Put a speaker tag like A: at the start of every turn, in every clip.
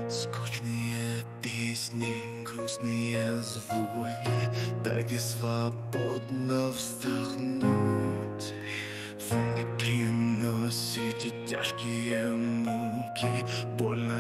A: Скучные песни, грустные звуки, дайте свободно вздохнуть. Вы не приносите тяжкие муки, больно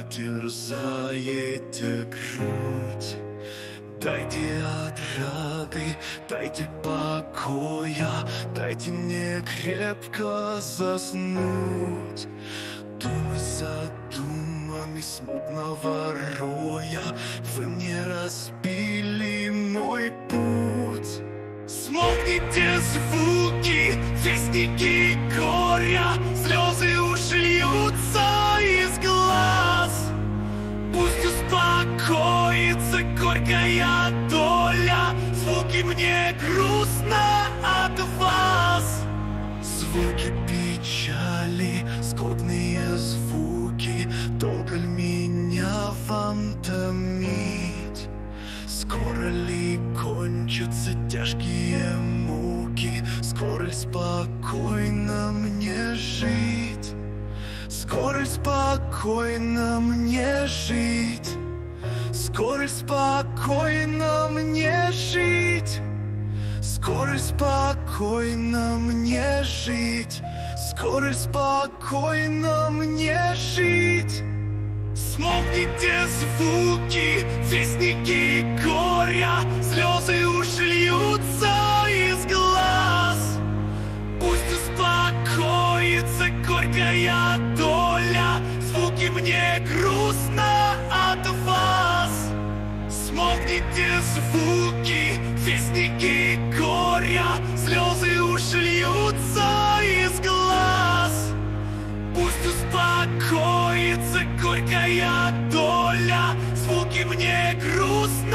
A: терзаете грудь. Дайте отрады, дайте покоя, дайте мне крепко заснуть. Думы задуманы смутного роя, вы мне разбили мой путь. Смолкните звуки, вестники горя, слезы ушьются из глаз. Пусть успокоится горькая доля, звуки мне грустно от вас. Звуки печали, скорбные звуки, долго ли меня вам томить? Скоро ли кончатся тяжкие муки? Скоро ли спокойно мне жить? Скоро ли спокойно мне жить? Скоро ли спокойно мне жить? Скоро ли спокойно мне жить? Скоро ли спокойно мне жить? Смолкните звуки, вестники горя, слезы ушьются из глаз. Пусть успокоится горькая доля, звуки мне грустно от вас. Смолкните звуки, вестники горя, слезы ушьются из глаз. Пусть успокоится горькая доля, звуки мне грустно